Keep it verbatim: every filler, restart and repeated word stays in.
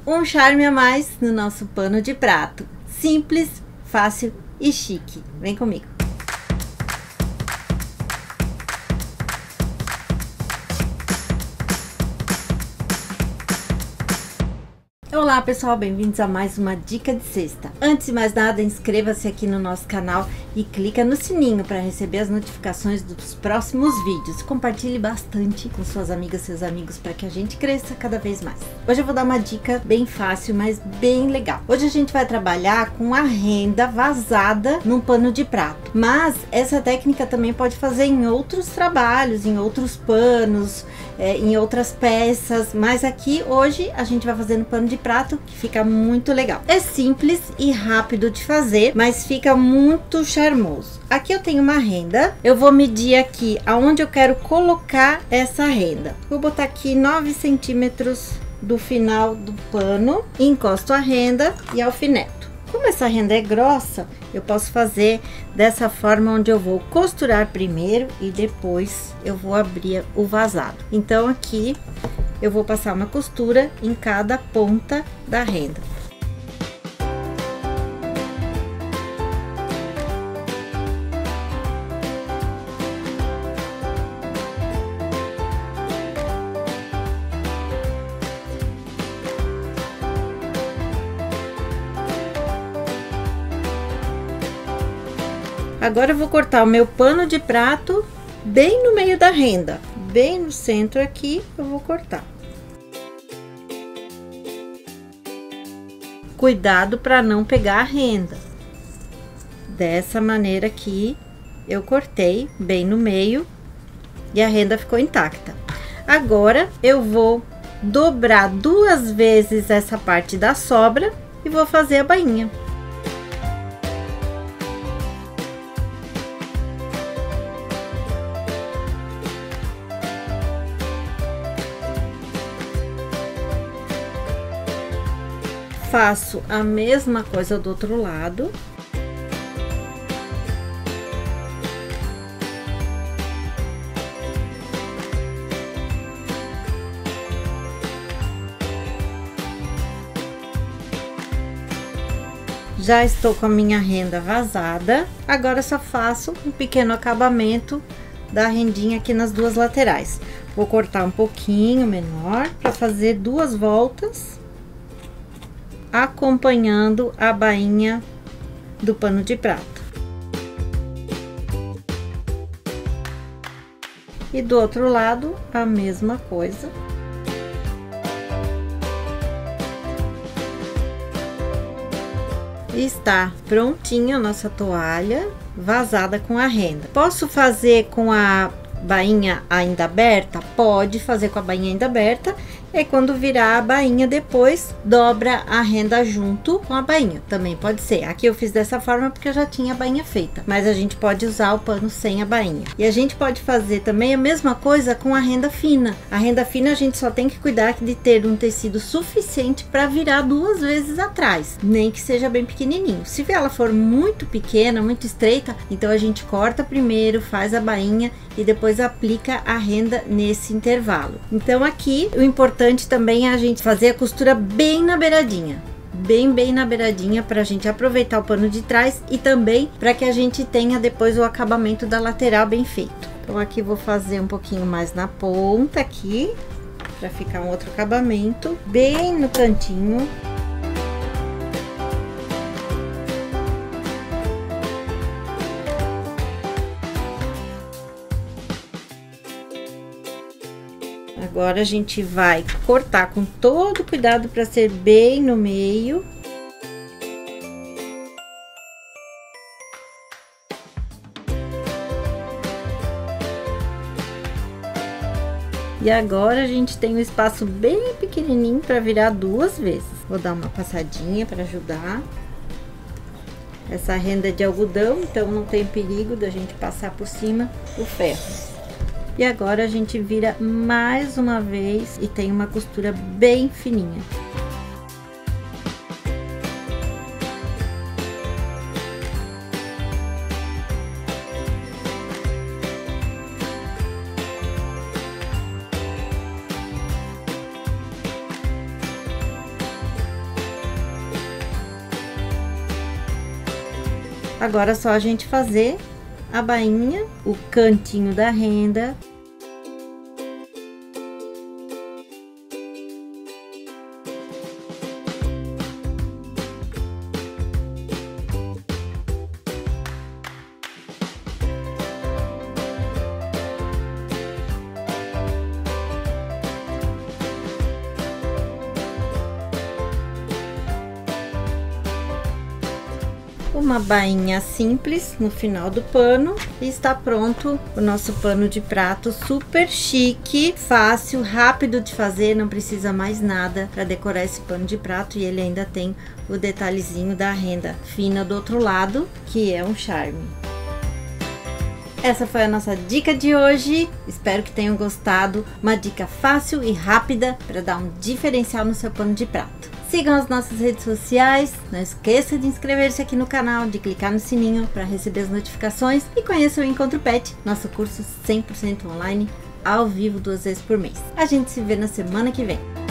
Um charme a mais no nosso pano de prato. Simples, fácil e chique. Vem comigo. Olá pessoal, bem-vindos a mais uma dica de cesta. Antes de mais nada, inscreva-se aqui no nosso canal e clica no sininho para receber as notificações dos próximos vídeos. Compartilhe bastante com suas amigas e seus amigos para que a gente cresça cada vez mais. Hoje eu vou dar uma dica bem fácil, mas bem legal. Hoje a gente vai trabalhar com a renda vazada num pano de prato. Mas essa técnica também pode fazer em outros trabalhos, em outros panos, é, em outras peças. Mas aqui hoje a gente vai fazer no pano de prato, que fica muito legal. É simples e rápido de fazer, mas fica muito charmoso. Aqui eu tenho uma renda, eu vou medir aqui aonde eu quero colocar essa renda. Vou botar aqui nove centímetros do final do pano, encosto a renda e alfineto. Como essa renda é grossa, eu posso fazer dessa forma, onde eu vou costurar primeiro e depois eu vou abrir o vazado. Então aqui eu vou passar uma costura em cada ponta da renda. Agora eu vou cortar o meu pano de prato bem no meio da renda, bem no centro aqui eu vou cortar. Cuidado para não pegar a renda. Dessa maneira aqui eu cortei bem no meio e a renda ficou intacta. Agora eu vou dobrar duas vezes essa parte da sobra e vou fazer a bainha. Faço a mesma coisa do outro lado. Já estou com a minha renda vazada. Agora só faço um pequeno acabamento da rendinha aqui nas duas laterais. Vou cortar um pouquinho menor para fazer duas voltas, acompanhando a bainha do pano de prato. E do outro lado a mesma coisa. E está prontinha a nossa toalha vazada com a renda. Posso fazer com a bainha ainda aberta? Pode fazer com a bainha ainda aberta. E quando virar a bainha, depois dobra a renda junto com a bainha. Também pode ser. Aqui eu fiz dessa forma porque eu já tinha a bainha feita, mas a gente pode usar o pano sem a bainha. E a gente pode fazer também a mesma coisa com a renda fina. A renda fina a gente só tem que cuidar de ter um tecido suficiente para virar duas vezes atrás, nem que seja bem pequenininho. Se ela for muito pequena, muito estreita, então a gente corta primeiro, faz a bainha e depois aplica a renda nesse intervalo. Então aqui o importante também é a gente fazer a costura bem na beiradinha, bem bem na beiradinha, para a gente aproveitar o pano de trás e também para que a gente tenha depois o acabamento da lateral bem feito. Então aqui vou fazer um pouquinho mais na ponta aqui, para ficar um outro acabamento bem no cantinho. Agora a gente vai cortar com todo cuidado para ser bem no meio. E agora a gente tem um espaço bem pequenininho para virar duas vezes. Vou dar uma passadinha para ajudar. Essa renda é de algodão, então não tem perigo da gente passar por cima o ferro. E agora a gente vira mais uma vez e tem uma costura bem fininha. Agora é só a gente fazer a bainha, o cantinho da renda. Uma bainha simples no final do pano e está pronto o nosso pano de prato, super chique, fácil, rápido de fazer, não precisa mais nada para decorar esse pano de prato, e ele ainda tem o detalhezinho da renda fina do outro lado, que é um charme. Essa foi a nossa dica de hoje, espero que tenham gostado, uma dica fácil e rápida para dar um diferencial no seu pano de prato. Sigam as nossas redes sociais, não esqueça de inscrever-se aqui no canal, de clicar no sininho para receber as notificações e conheça o Encontro Pet, nosso curso cem por cento online, ao vivo, duas vezes por mês. A gente se vê na semana que vem.